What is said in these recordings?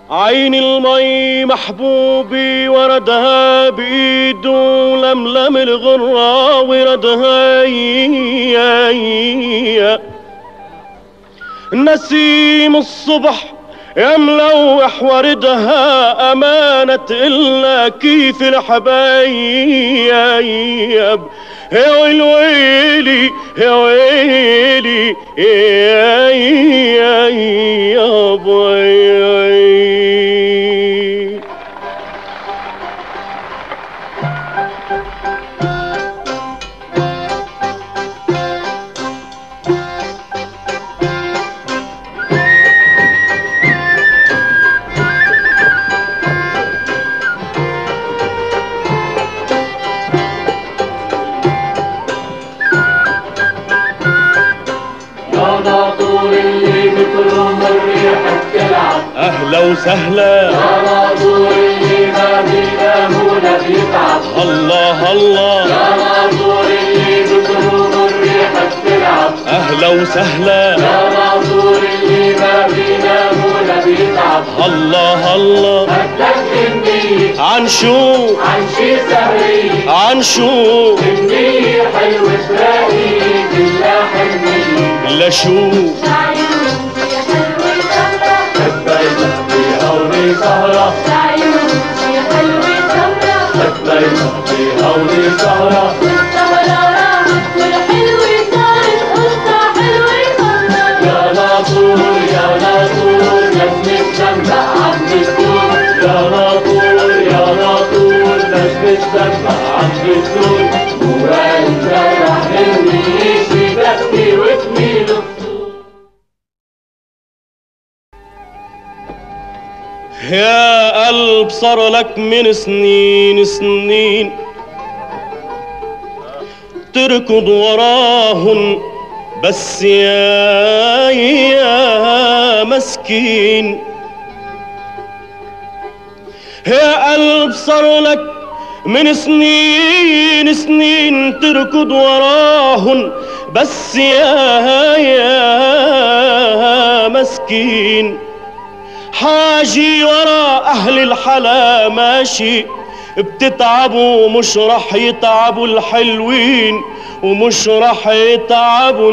عين المي محبوبي وردها بإيده لملم الغرة وردها نسيم الصبح يا ملوح وردها أمانة إلا كيف الحبايب يا ويلي يا ويلي يا بوي. أهلا وسهلا يا ناظور اللي ما بينامونا بيتعب. الله الله يا ناظور اللي بتروم الريحة بتلعب. أهلا وسهلا يا ناظور اللي ما بينامونا بيتعب. الله الله بدك النية عن شو عن شي سهرية عن شو النية حلوة تلاقي كلها حنية لشو سهرة عيوني حلوة سهرة لكلينا في هولي سهرة والسهرة راحت والحلوة صارت قصة حلوة مرة. يا ناطور يا ناطور نجمة دمع عم بتدور. يا ناطور يا ناطور نجمة دمع عم بتدور. وانت رح تهني شي بكي وتميل يا قلب صار لك من سنين سنين تركض وراهن بس يا مسكين. يا قلب صار لك من سنين سنين تركض وراهن بس يا مسكين. حاجي ورا أهل الحلا ماشي بتتعبوا مش رح يتعبوا الحلوين ومش رح يتعبوا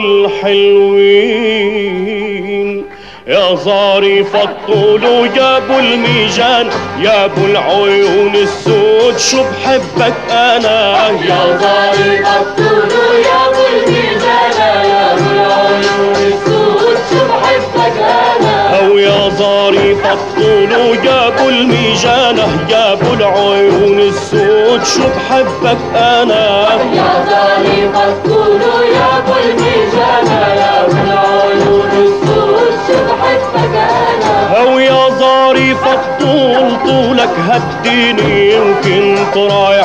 الحلوين. يا ظريف الطول وجابوا الميجان يابوا العيون السود شو بحبك أنا. يا ظريف الطول وجابوا الميجان يابوا العيون السود شو بحبك أنا. أو يا ظريف الطول وجابوا الميجانة جابوا العيون السود شو بحبك أنا. يا ظريف الطول وجابوا الميجانة جابوا العيون السود شو بحبك أنا. أو يا ظريف الطول طولك هديني وكنت رايح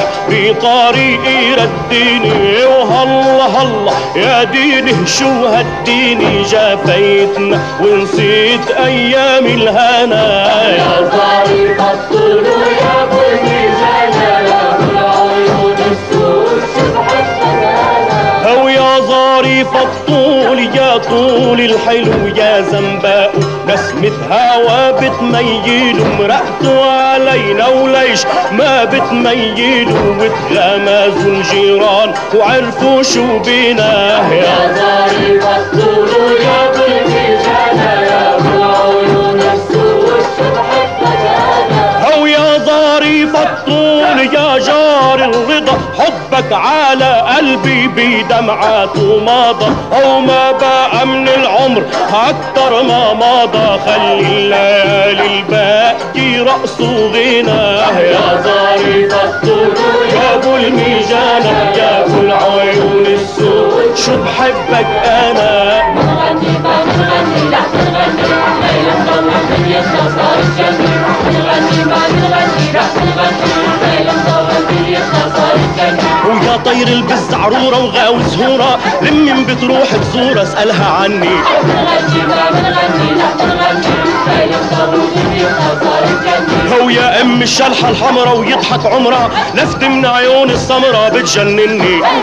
بطريقي رديني وهلا هلا يا ديني شو هديني جافيتنا ونسيت أيام الهنا. يا ظريف الطول وجابوا الميجانة جابوا العيون السود شو بحبك أنا. أو يا ظريف الطول يا طول الحلو يا زنباء نسمة هوا بتميل مرقتوا علينا وليش ما بتميلوا وتغمزوا الجيران وعرفوا شو بينا. يا ظريف الطول وجابوا الميجانة جابوا العيون السود شو بحبك أنا. أو يا ظريف الطول يا جار الرضا حبك على قلبي بدمعات وماضى أو ما بقى من العمر أكتر ما ماضى خلي الليالي الباقي رقص وغنى. يا ظريف الطول جابوا الميجانة جابوا العيون السود شو بحبك أنا. بنغني ما بنغني لا بنغني ليلة مضوى الدنيا صار الجنة. بنغني ما بنغني لا بنغني ليلة مضوى الدنيا صار الجنة. ويا طير البز عرورة وغاوي زهورة لمن بتروح تزور اسألها عني. بنغني ما بنغني لا بنغني ليلة مضوى الدنيا صار الجنة. هو يا ام الشلحة الحمرا ويضحك عمرها لفت من عيون السمرة بتجنني. بنغني ما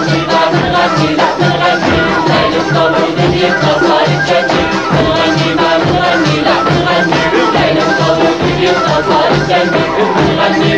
بنغني لا بنغني ليلة مضوى الدنيا صار الجنة. بنغني ما بنغني لا بنغني ليلة مضوى بنغني